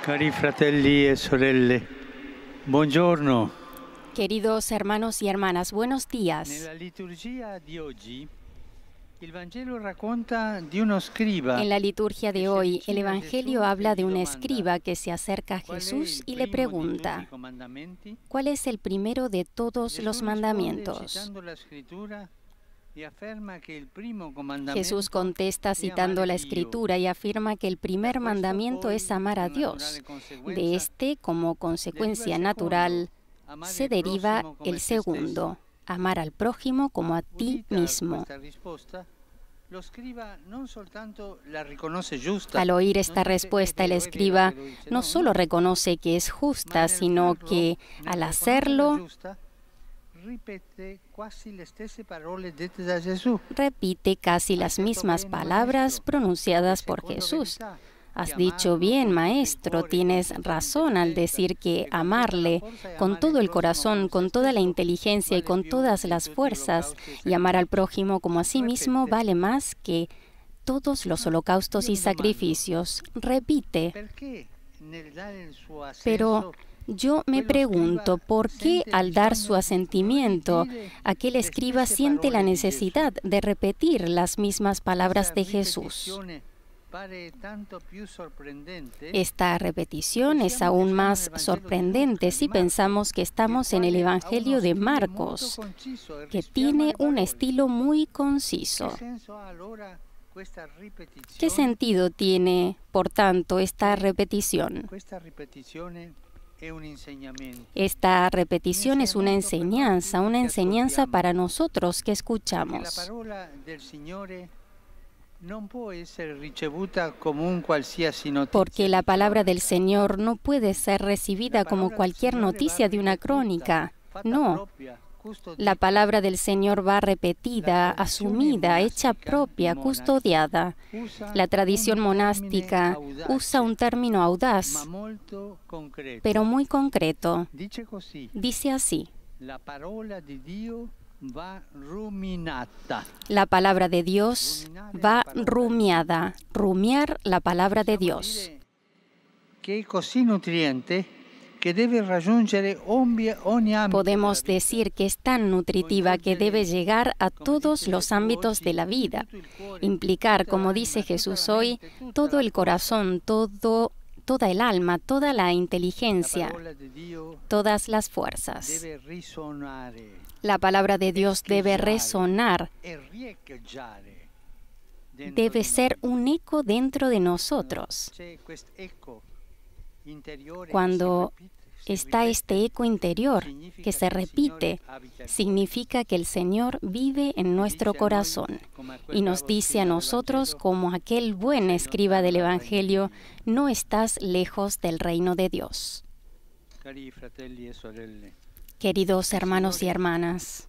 Cari fratelli e sorelle, buongiorno. Queridos hermanos y hermanas, buenos días. Nella liturgia di oggi, il Vangelo racconta di uno scriba. En la liturgia de hoy, el Evangelio habla de un escriba que se acerca a Jesús y le pregunta, ¿cuál es el primero de todos los mandamientos? Jesús contesta citando la Escritura y afirma que el primer mandamiento es amar a Dios. De este, como consecuencia natural, se deriva el segundo, amar al prójimo como a ti mismo. Al oír esta respuesta, el escriba no solo reconoce que es justa, sino que al hacerlo, repite casi las mismas palabras pronunciadas por Jesús. Has dicho bien, maestro, tienes razón al decir que amarle con todo el corazón, con toda la inteligencia y con todas las fuerzas, y amar al prójimo como a sí mismo vale más que todos los holocaustos y sacrificios. Repite. Pero yo me pregunto, ¿por qué al dar su asentimiento, aquel escriba siente la necesidad de repetir las mismas palabras de Jesús? Esta repetición es aún más sorprendente si pensamos que estamos en el Evangelio de Marcos, que tiene un estilo muy conciso. ¿Qué sentido tiene, por tanto, esta repetición? Esta repetición es una enseñanza para nosotros que escuchamos. Porque la palabra del Señor no puede ser recibida como cualquier noticia de una crónica. No. La palabra del Señor va repetida, asumida, hecha propia, custodiada. La tradición monástica usa un término audaz, pero muy concreto. Dice así: la palabra de Dios va rumiada, rumiar la palabra de Dios. Podemos decir que es tan nutritiva que debe llegar a todos los ámbitos de la vida, implicar, como dice Jesús hoy, todo el corazón, toda el alma, toda la inteligencia, todas las fuerzas. La palabra de Dios debe resonar, debe ser un eco dentro de nosotros. Cuando está este eco interior que se repite, significa que el Señor vive en nuestro corazón y nos dice a nosotros, como aquel buen escriba del Evangelio, no estás lejos del reino de Dios. Queridos hermanos y hermanas,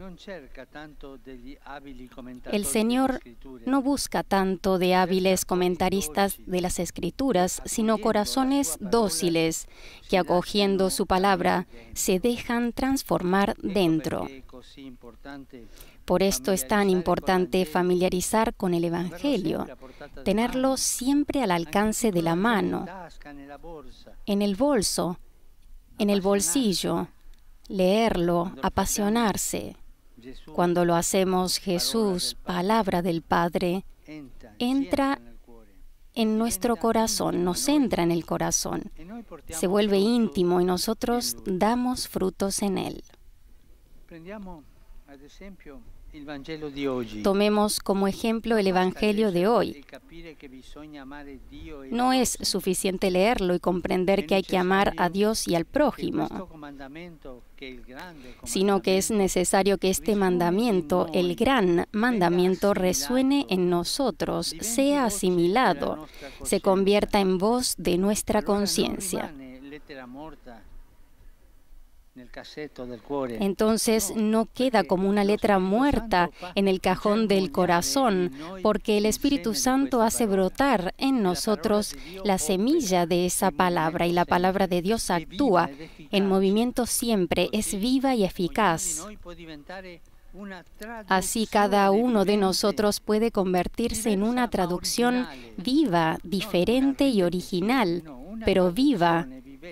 el Señor no busca tanto de hábiles comentaristas de las Escrituras, sino corazones dóciles que, acogiendo su palabra, se dejan transformar dentro. Por esto es tan importante familiarizar con el Evangelio, tenerlo siempre al alcance de la mano, en el bolso, en el bolsillo, leerlo, apasionarse. Cuando lo hacemos, Jesús, palabra del Padre, entra en nuestro corazón, nos entra en el corazón, se vuelve íntimo y nosotros damos frutos en él. Tomemos como ejemplo el Evangelio de hoy. No es suficiente leerlo y comprender que hay que amar a Dios y al prójimo, sino que es necesario que este mandamiento, el gran mandamiento, resuene en nosotros, sea asimilado, se convierta en voz de nuestra conciencia. Entonces no queda como una letra muerta en el cajón del corazón, porque el Espíritu Santo hace brotar en nosotros la semilla de esa palabra, y la palabra de Dios actúa en movimiento siempre, es viva y eficaz. Así cada uno de nosotros puede convertirse en una traducción viva, diferente y original pero viva,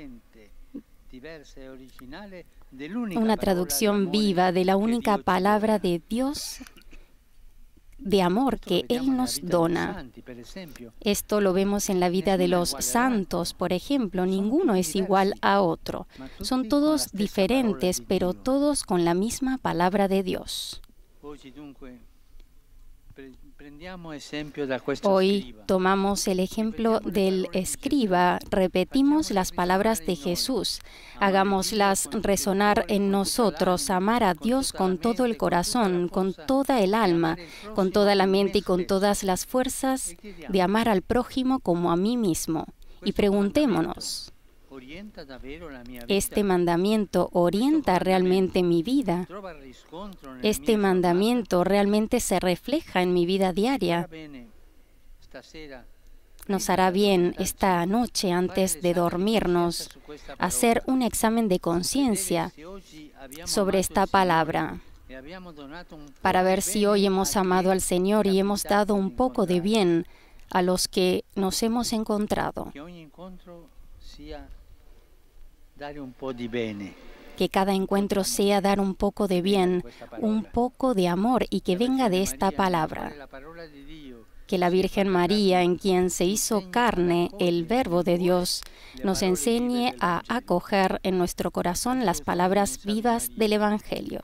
una traducción viva de la única palabra de Dios de amor que Él nos dona. Esto lo vemos en la vida de los santos, por ejemplo. Ninguno es igual a otro. Son todos diferentes, pero todos con la misma palabra de Dios. Hoy tomamos el ejemplo del escriba, repetimos las palabras de Jesús, hagámoslas resonar en nosotros, amar a Dios con todo el corazón, con toda el alma, con toda la mente y con todas las fuerzas, de amar al prójimo como a mí mismo. Y preguntémonos, ¿este mandamiento orienta realmente mi vida? ¿Este mandamiento realmente se refleja en mi vida diaria? Nos hará bien esta noche, antes de dormirnos, hacer un examen de conciencia sobre esta palabra, para ver si hoy hemos amado al Señor y hemos dado un poco de bien a los que nos hemos encontrado. Que cada encuentro sea dar un poco de bien, un poco de amor, y que venga de esta palabra. Que la Virgen María, en quien se hizo carne el Verbo de Dios, nos enseñe a acoger en nuestro corazón las palabras vivas del Evangelio.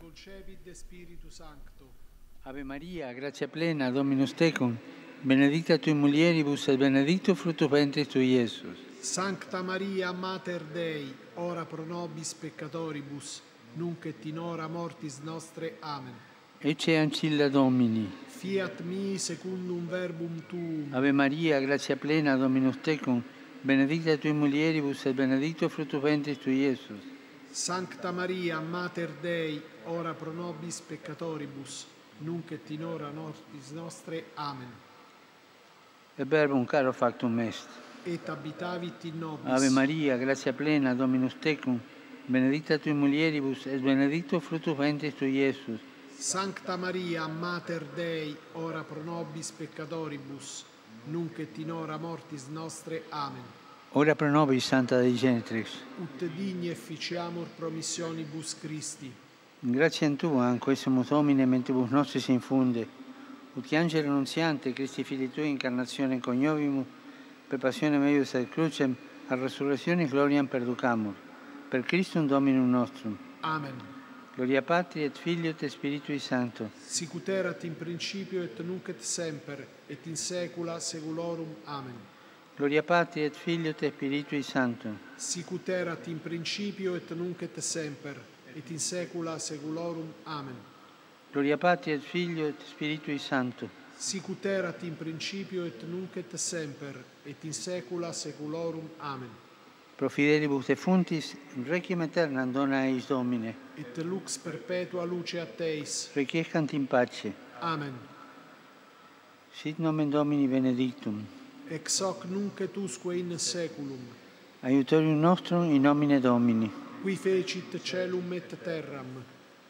Ave María, gracia plena, Dominus tecum, benedicta tui mulieribus et benedictus fructus ventris tui, Iesus. Sancta Maria, Mater Dei, ora pro nobis peccatoribus, nunc et in hora mortis nostre. Amen. Ecce ancilla Domini. Fiat mi secundum verbum tuum. Ave Maria, gratia plena, Dominus tecum, benedicta tui mulieribus et benedictus fructus ventris tui, Iesus. Sancta Maria, Mater Dei, ora pro nobis peccatoribus, nunc et in hora mortis nostre. Amen. Et verbum caro factum est. Et habitavit in nobis. Ave Maria, gratia plena, Dominus tecum, benedicta tui mulieribus et benedictus fructus ventris tui, Iesus. Sancta Maria, Mater Dei, ora pro nobis peccatoribus, nunc et in hora mortis nostre. Amen. Ora pro nobis, Santa Dei Genitrix. Ut digni efficiamur promissionibus Christi. Gratiam Tua, anque sumus Domine, mentibus nostris infunde, ut angelo nunziante, Christi Filii Tui, incarnazione coniovimus, per passionem eius et crucem, a resurrectionis gloriam perducamur. Per Christum Dominum nostrum. Amen. Gloria Patri et Filio et Spiritui Sancto. Sicut erat in principio et nunc et semper, et in saecula saeculorum. Amen. Gloria Patri et Filio et Spiritui Sancto. Sicut erat in principio et nunc et semper, et in saecula saeculorum. Amen. Gloria Patri et Filio et Spiritui Sancto. Sicut erat in principio et nunc et semper, et in saecula saeculorum. Amen. Pro fidelibus defuntis, requiem aeternam dona eis Domine. Et lux perpetua luce a Teis. Requiescant in pace. Amen. Sit nomen Domini benedictum. Ex hoc nunc et usque in saeculum. Aiutorium nostrum in nomine Domini. Qui fecit caelum et terram.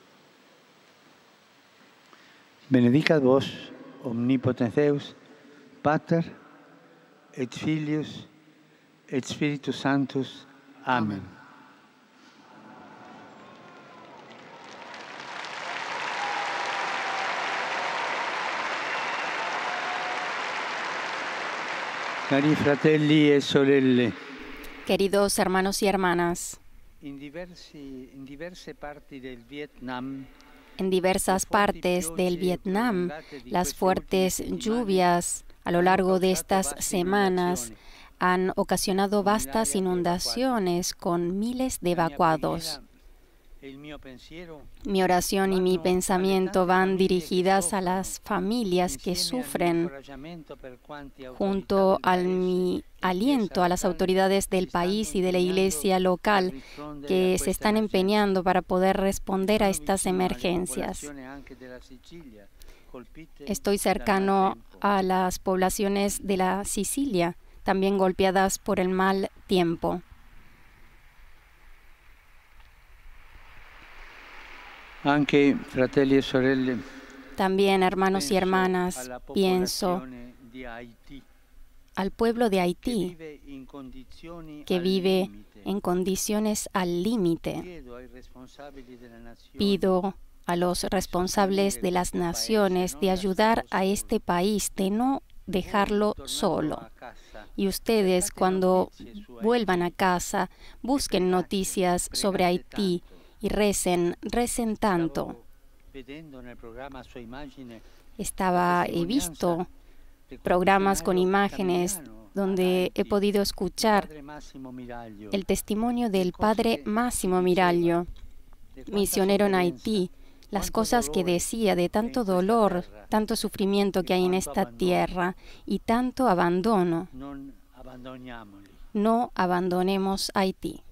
Benedicat vos, omnipotens Deus, Pater, et Filius, et Spiritus Sanctus. Amen. Cari fratelli e sorelle. Queridos hermanos y hermanas, En diverse parti del Vietnam, en diversas partes del Vietnam, las fuertes lluvias a lo largo de estas semanas han ocasionado vastas inundaciones con miles de evacuados. Mi oración y mi pensamiento van dirigidas a las familias que sufren, junto a mi aliento a las autoridades del país y de la iglesia local que se están empeñando para poder responder a estas emergencias. Estoy cercano a las poblaciones de la Sicilia, también golpeadas por el mal tiempo. Anche fratelli e sorelle, también, hermanos y hermanas, pienso al pueblo de Haití, que vive en condiciones al límite. Pido a los responsables de las naciones de ayudar a este país, de no dejarlo solo. Y ustedes, cuando vuelvan a casa, busquen noticias sobre Haití y recen tanto. He visto programas con imágenes donde he podido escuchar el testimonio del padre Máximo Miraglio, misionero en Haití, las cosas que decía de tanto dolor, tanto sufrimiento que hay en esta tierra y tanto abandono. No abandonemos Haití.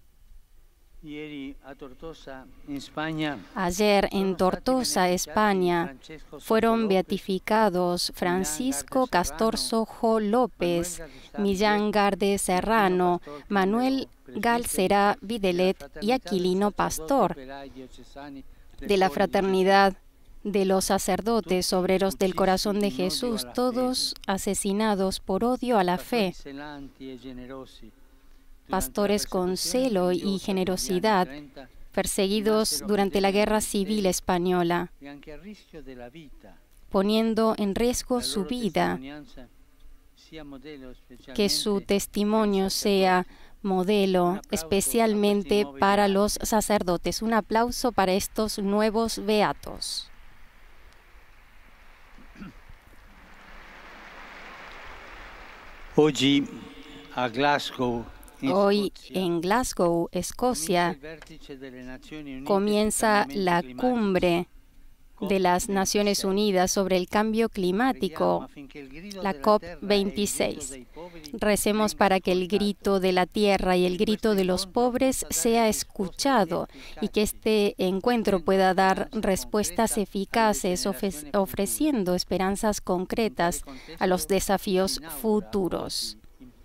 Ayer en Tortosa, España, fueron beatificados Francisco Castorzojo López, Millán Garde Serrano, Manuel Galcerá Videlet y Aquilino Pastor, de la Fraternidad de los Sacerdotes Obreros del Corazón de Jesús, todos asesinados por odio a la fe. Pastores con celo y generosidad, perseguidos durante la Guerra Civil Española, poniendo en riesgo su vida. Que su testimonio sea modelo, especialmente para los sacerdotes. Un aplauso para estos nuevos beatos. Hoy en Glasgow, Escocia, comienza la cumbre de las Naciones Unidas sobre el cambio climático, la COP26. Recemos para que el grito de la tierra y el grito de los pobres sea escuchado y que este encuentro pueda dar respuestas eficaces, ofreciendo esperanzas concretas a los desafíos futuros.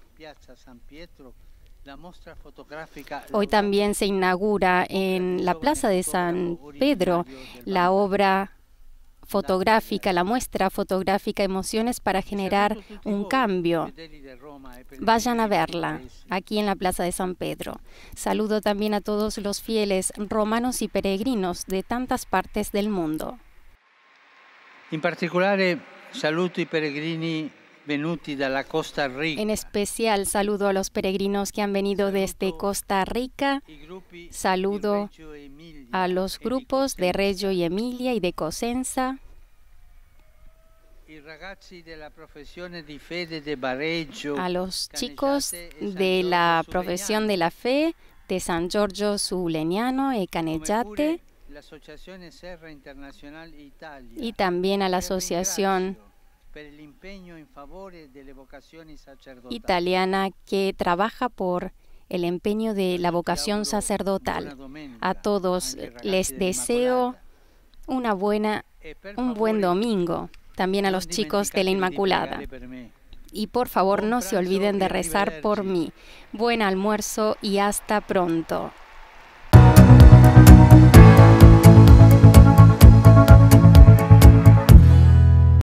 Hoy también se inaugura en la Plaza de San Pedro la obra fotográfica, la muestra fotográfica Emociones para generar un cambio. Vayan a verla aquí en la Plaza de San Pedro. Saludo también a todos los fieles romanos y peregrinos de tantas partes del mundo. En particular, saludo i peregrini venuti dalla Costa Rica. En especial, saludo a los peregrinos que han venido desde Costa Rica. Saludo a los grupos de Reggio y Emilia y de Cosenza. A los chicos de la profesión de la fe de San Giorgio su Legnano y Caneggiate. Y también a la Asociación italiana que trabaja por el empeño de la vocación sacerdotal. A todos les deseo un buen domingo, también a los chicos de la Inmaculada. Y por favor no se olviden de rezar por mí. Buen almuerzo y hasta pronto.